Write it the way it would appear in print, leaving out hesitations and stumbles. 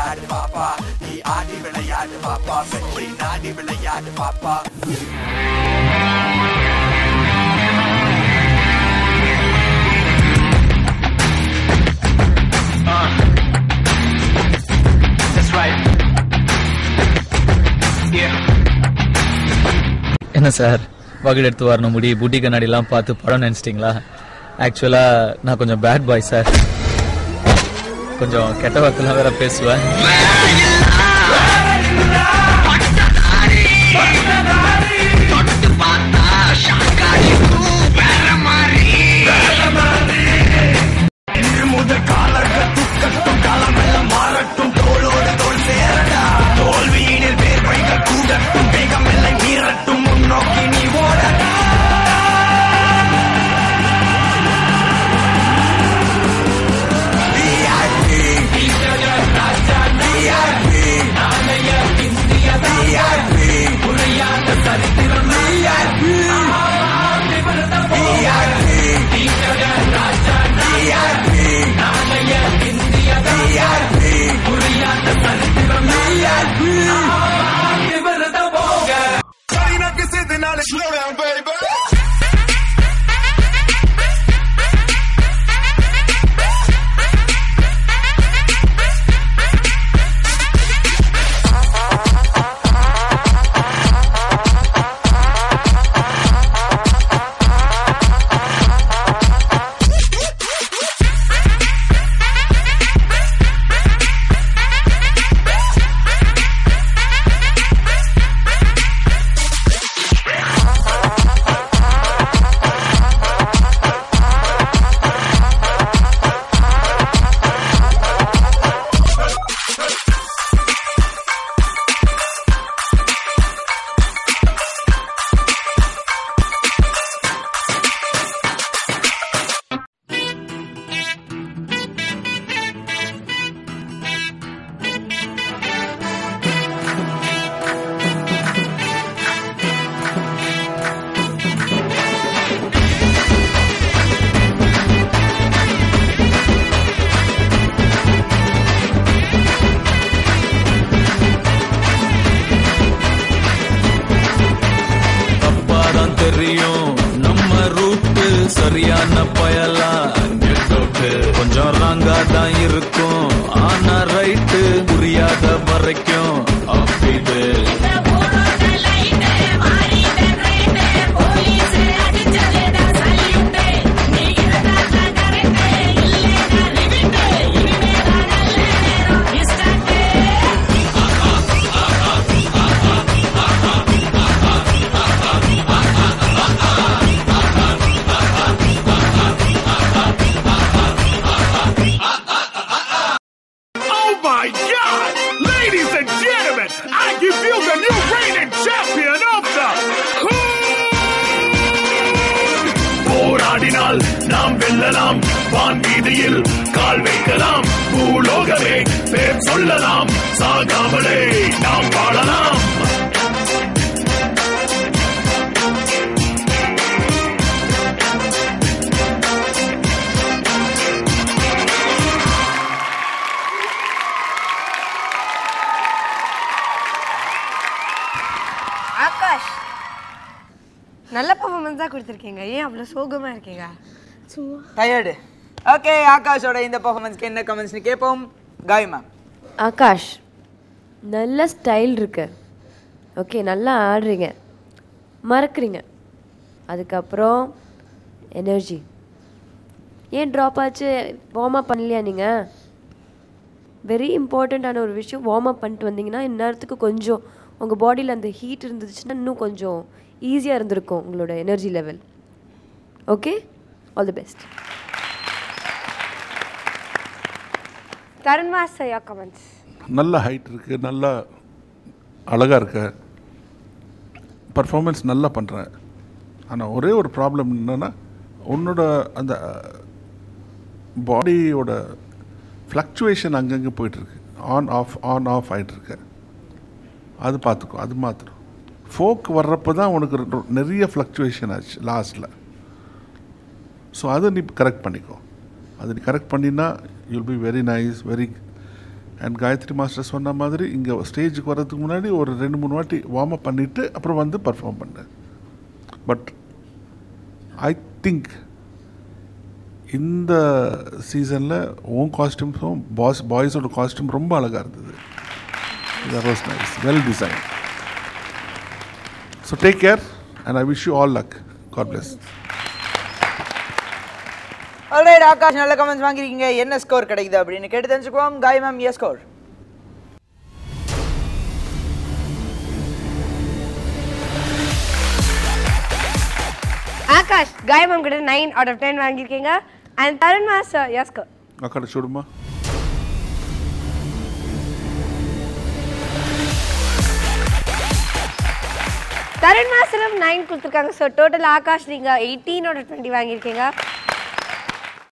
விளையாடு பாப்பா, நீ ஆடி விளையாடு பாப்பா, வெற்றி நாடி விளையாடு பாப்பா. என்ன சார் வகுடு எடுத்து வரணும் முடி புட்டி கண்ணாடிலாம் பார்த்து படம் நினைச்சிட்டிங்களா? ஆக்சுவலா நான் கொஞ்சம் பேட் பாய் சார், கொஞ்சம் கெட்ட வார்த்தைலாம் வேற பேசுவேன். சரியான பயலா கொஞ்சம் ராங்கா தான் இருக்கும், ஆனா ரைட்டு புரியாத வரைக்கும் அப்பீடு. நாம் வெல்லலாம், வான் வீதியில் கால் வைக்கலாம், பூலோகமே பேர் சொல்லலாம், சாகாமலே நாம் வாழலாம். ஆகாஷ், நல்ல பர்ஃபார்மன்ஸ் தான் கொடுத்துருக்கீங்க. ஏன் அவ்வளோ சோகமாக இருக்கீங்க? சும்மா டயர்டு. ஓகே, ஆகாஷோட இந்த பர்ஃபார்மன்ஸ்க்கு என்ன கமெண்ட்ஸ்னு கேட்போம். காய் மேம். ஆகாஷ், நல்ல ஸ்டைல் இருக்கு. ஓகே, நல்லா ஆடுறீங்க, மறக்கிறீங்க. அதுக்கப்புறம் எனர்ஜி ஏன் ட்ராப் ஆச்சு? வார்ம் அப் பண்ணலையா நீங்கள்? வெரி இம்பார்ட்டண்ட்டான ஒரு விஷயம். வார்ம் அப் பண்ணிட்டு வந்தீங்கன்னா இந்நேரத்துக்கு கொஞ்சம் உங்கள் பாடியில் அந்த ஹீட் இருந்துச்சுன்னா இன்னும் கொஞ்சம் ஈஸியாக இருந்திருக்கும் உங்களோட energy level. Okay, all the best. Tarun master, your comments. நல்ல ஹைட் இருக்குது, நல்லா அழகாக இருக்க, பர்ஃபார்மன்ஸ் நல்லா பண்ணுறேன். ஆனால் ஒரே ஒரு ப்ராப்ளம் என்னென்னா, உன்னோட அந்த பாடியோட ஃப்ளக்சுவேஷன் அங்கங்கே போயிட்டுருக்கு, ஆன் ஆஃப் ஆகிட்டுருக்கு. அது பார்த்துக்கோ, அது மாத்திரம். ஃபோக் வர்றப்போ தான் உனக்கு நிறைய ஃப்ளக்சுவேஷன் ஆச்சு லாஸ்ட்டில். ஸோ அதை நீ கரெக்ட் பண்ணிக்கோ. அது நீ கரெக்ட் பண்ணினா you'll be very nice, very and Gayathri master சொன்ன மாதிரி இங்கே ஸ்டேஜுக்கு வர்றதுக்கு முன்னாடி ஒரு 2-3 வாட்டி வார்ம் அப் பண்ணிவிட்டு அப்புறம் வந்து பர்ஃபார்ம் பண்ணேன். பட் ஐ திங்க் இந்த சீசனில் ஓன் காஸ்டியூம்ஸும் பாய்ஸோட காஸ்டியூம் ரொம்ப அழகாக இருந்தது. That was nice, well designed. So take care and I wish you all luck. God bless. Alright Akash, நல்ல கமெண்ட்ஸ் வாங்கிருக்கீங்க. என்ன ஸ்கோர் கிடைக்குது அப்படின்னு கேட்டு தெரிஞ்சுக்குவோம். காய் மேம், எஸ் ஸ்கோர்? ஆகாஷ் காய் மேம் கிட்ட 9 out of 10 வாங்கியிருக்கீங்க. And Tarun master, yes score? அக்கா சொல்லுமா. தருண் மாஸ்டரும் 9 கொடுத்துருக்காங்க. ஸோ டோட்டல் ஆகாஷ் நீங்கள் 18 out of 20 வாங்கியிருக்கீங்க.